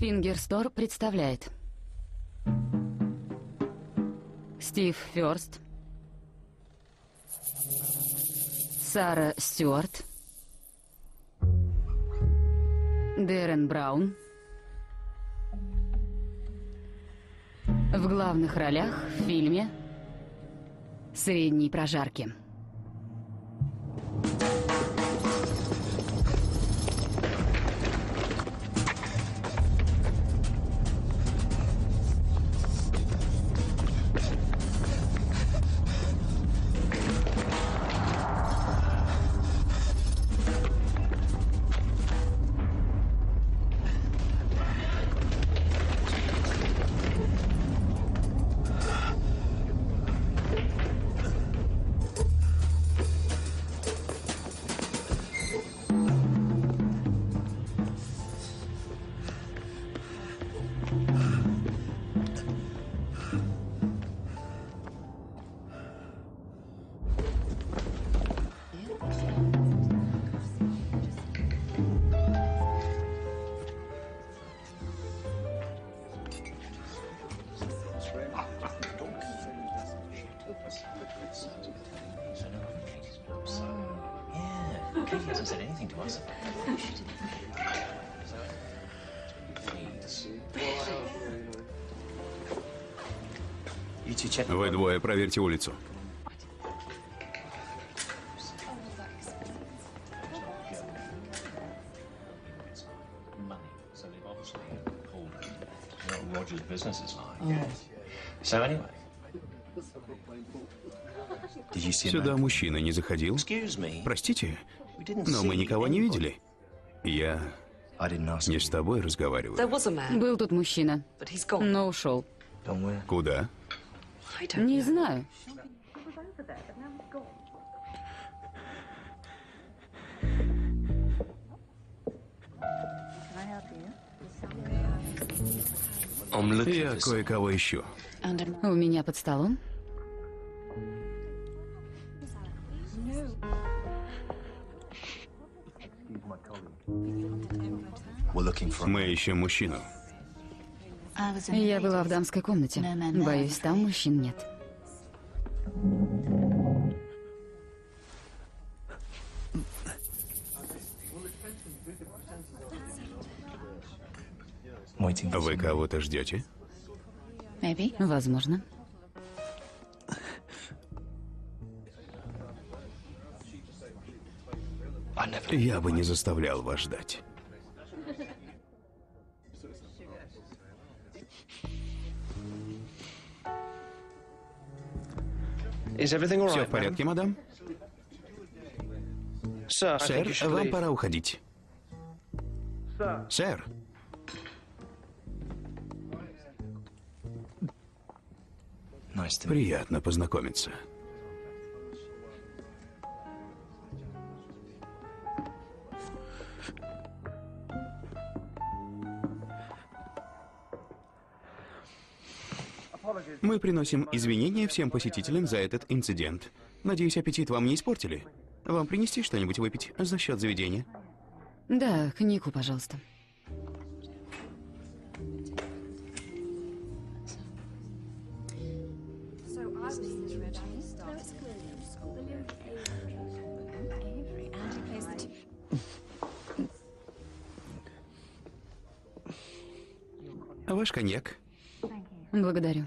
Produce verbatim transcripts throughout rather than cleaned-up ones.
Фингерстор представляет Стив Фёрст, Сара Стюарт, Дэрен Браун. В главных ролях в фильме «Средней прожарки». Вы двое проверьте улицу. Сюда мужчина не заходил? Простите, но мы никого не видели. Я не с тобой разговариваю. Был тут мужчина, но ушел. Куда? Не знаю. Я кое-кого ищу. У меня под столом. Мы ищем мужчину. Я была в дамской комнате. Боюсь, там мужчин нет. Вы кого-то ждете? Возможно. Я бы не заставлял вас ждать. Все в порядке, мадам? Сэр, вам пора уходить. Сэр. Приятно познакомиться. Мы приносим извинения всем посетителям за этот инцидент. Надеюсь, аппетит вам не испортили? Вам принести что-нибудь выпить за счет заведения? Да, книгу, пожалуйста. Ваш коньяк. Благодарю.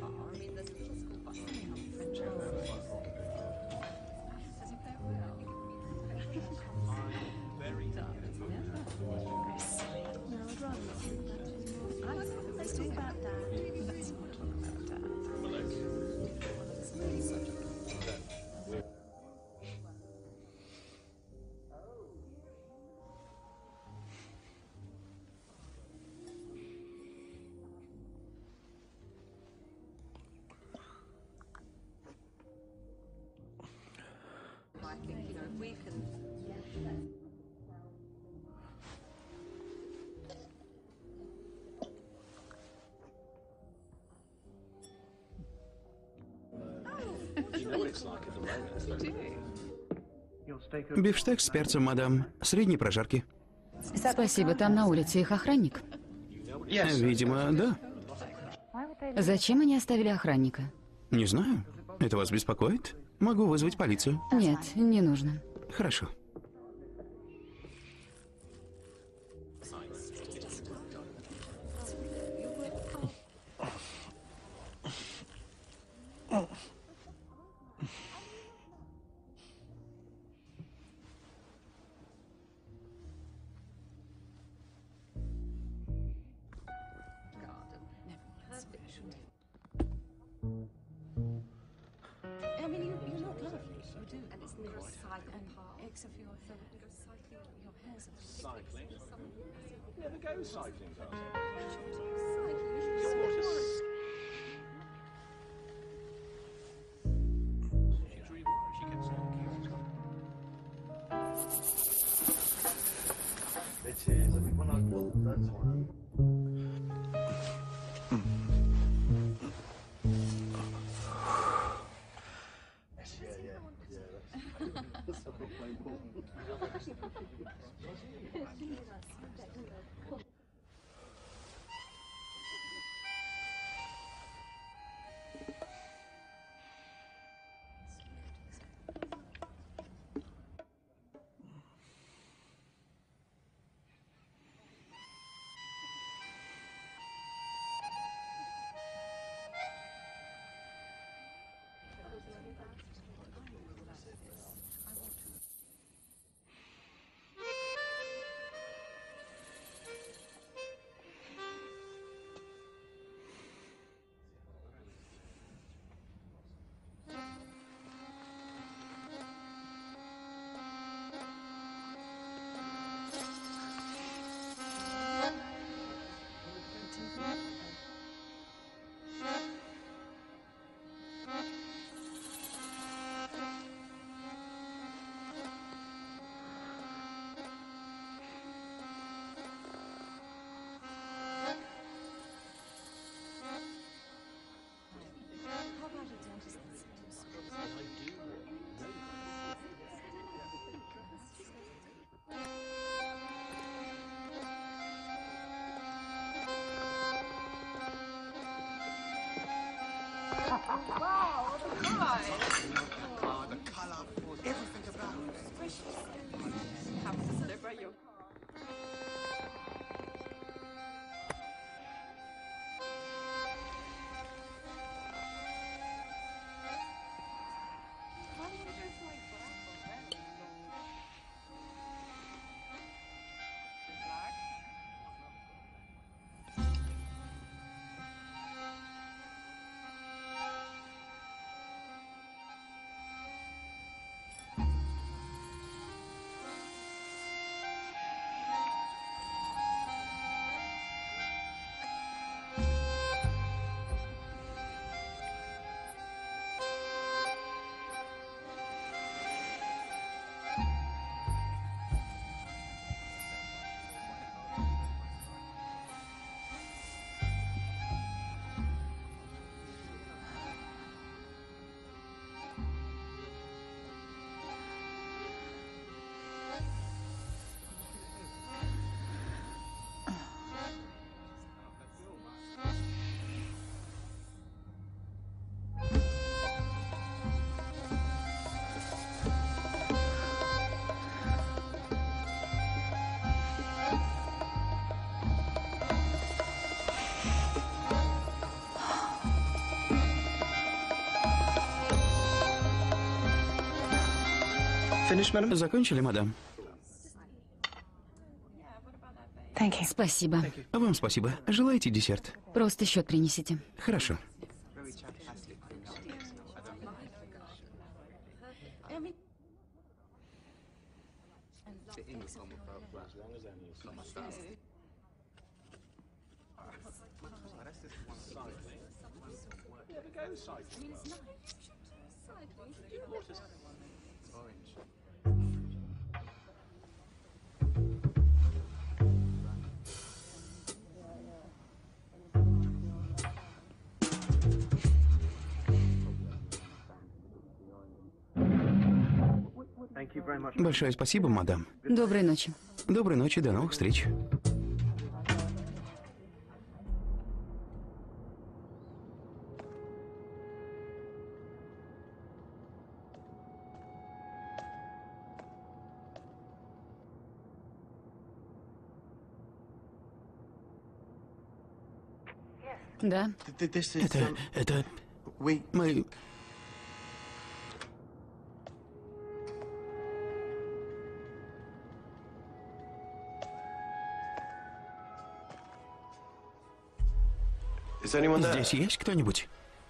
Бифштекс с перцем, мадам. Средней прожарки. Спасибо, там на улице их охранник. Видимо, да. Зачем они оставили охранника? Не знаю. Это вас беспокоит? Могу вызвать полицию. Нет, не нужно. Хорошо. Закончили, мадам? Спасибо. Вам спасибо. Желаете десерт? Просто счет принесите. Хорошо. Большое спасибо, мадам. Доброй ночи. Доброй ночи, до новых встреч. Да. Это... это... Мы... Здесь есть кто-нибудь?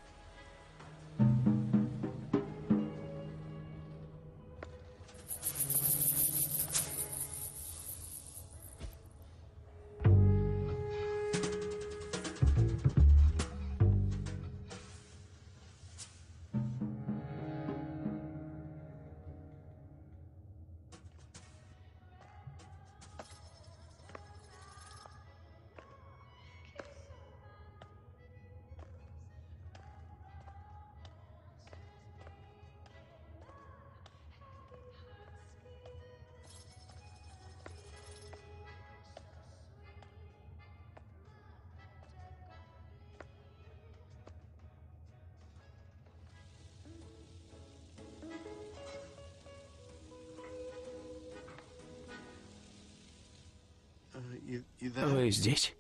Вы здесь?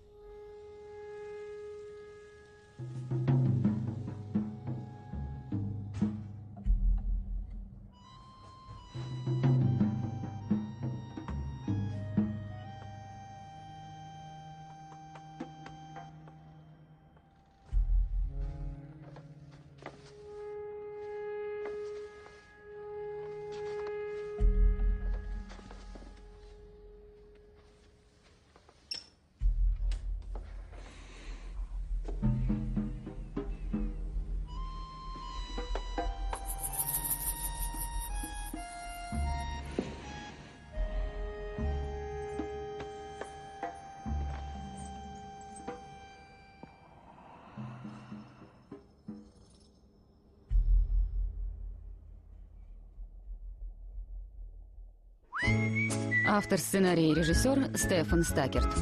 Автор сценария и режиссер Стефан Стакерт.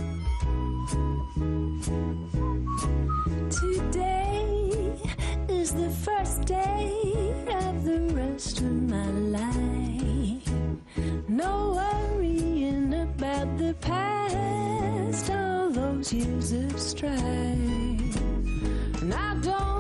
Today is the first day of the rest of my life. No worrying about the past, all those years of strife. And I don't